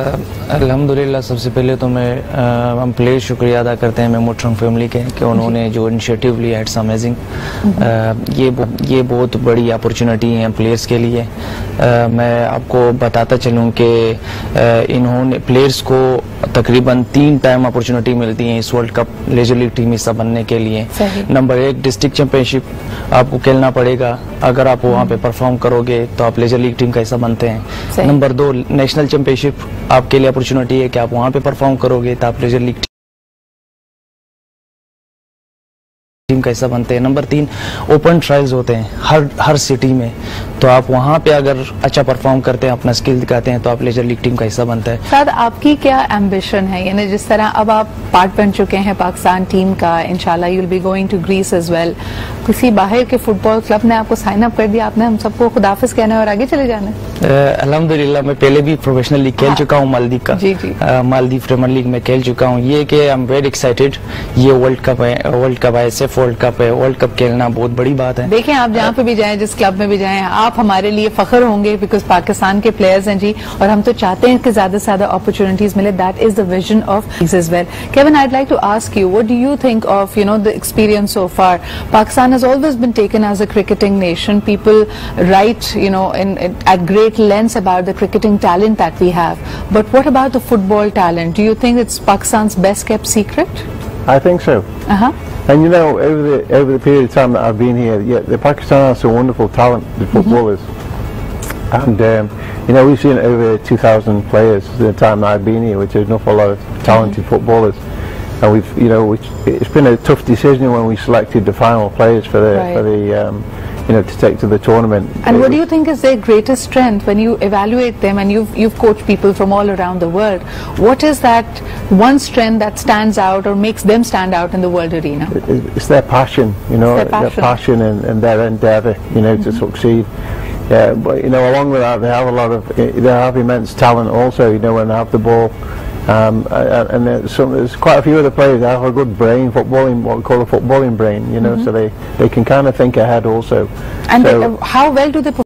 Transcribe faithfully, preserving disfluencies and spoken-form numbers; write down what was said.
الحمدللہ سب سے پہلے تو میں ہم پلیئر شکریہ ادا کرتے ہیں میں موٹرنگ فیملی کے کہ انہوں نے جو انیشیٹو لیا اٹس امیزنگ. یہ یہ بہت بڑی اپرچونٹی ہیں پلیئرس کے لیے. میں آپ کو بتاتا چلوں کہ انہوں نے پلیئرس کو تقریباً تین ٹائم اپرچونٹی ملتی ہیں اس world cup leisure league team حصہ بننے کے لیے. نمبر ایک ڈسٹرکٹ چیمپئن شپ آپ کو کھیلنا پڑے گا, اگر آپ وہاں پہ پرفارم کرو گے تو آپ لیجر لیگ ٹیم کا حصہ بنتے ہیں. نمبر دو نیشنل چیمپئن شپ آپ کے لیے اپرچونٹی ہے کہ آپ وہاں پہ پرفارم کرو گے تو آپ لیجر لیگ ٹیم کا حصہ بنتے ہیں. نمبر تین اوپن ٹرائلز ہوتے ہیں ہر ہر سٹی میں, تو آپ وہاں پہ اگر اچھا پرفارم کرتے ہیں اپنا اسکل دکھاتے ہیں تو آپ لیجر لیگ ٹیم کا حصہ بنتا ہے. سعد آپ کی کیا ایمبیشن ہے, یعنی جس طرح اب آپ پارٹ بن چکے ہیں پاکستان ٹیم کا, انشاءاللہ you will be going to Greece as well, کسی باہر کے فٹ بال کلب نے آپ کو سائن اپ کر دیا, آپ نے ہم سب کو خداحافظ کہنا ہے اور آگے چلے جانا ہے؟ الحمدللہ میں پہلے بھی پروفیشنل لیگ کھیل چکا ہوں مالدیو کا, مالدیو پریمیئر لیگ میں کھیل چکا ہوں. یہ کہ آئی ایم ویری ایکسائٹیڈ, یہ ورلڈ کپ ہے, ورلڈ کپ ہے ایس ایف ورلڈ کپ ہے, ورلڈ کپ کھیلنا بہت بڑی بات ہے. دیکھیں آپ جہاں پہ بھی جائیں, جس کلب میں بھی جائیں, آپ ہمارے لیے فخر ہوں گے بیکاز پاکستان کے پلیئرز ہیں جی, اور ہم تو چاہتے ہیں کہ زیادہ سے زیادہ اپرچونٹیز ملے. That is the vision of as well. کیون I like to ask you what do you think of you know the experience so far. Pakistan has always been taken as a cricketing nation. People write, you know, in, in, at great lengths about the cricketing talent that we have. But what about the football talent? Do you think it's Pakistan's best kept secret? I think so. Uh-huh. And you know, over the over the period of time that I've been here, yeah, the Pakistan has some wonderful talent, the footballers. Mm-hmm. And um, you know, we've seen over two thousand players in the time that I've been here, which is an awful lot of talented mm-hmm. footballers. And we've, you know, which, it's been a tough decision when we selected the final players for the, right. for the, um, you know, to take to the tournament. And what do you think is their greatest strength when you evaluate them? And you've you've coached people from all around the world. What is that one strength that stands out or makes them stand out in the world arena? It's their passion, you know, their passion, their passion and, and their endeavour, you know, mm-hmm. to succeed. Yeah, but you know, along with that, they have a lot of, they have immense talent also. You know, when they have the ball. Um, and there's, some, there's quite a few of the players that have a good brain, footballing, what we call a footballing brain, you know, mm-hmm. so they, they can kind of think ahead also. And so, they, uh, how well do they perform?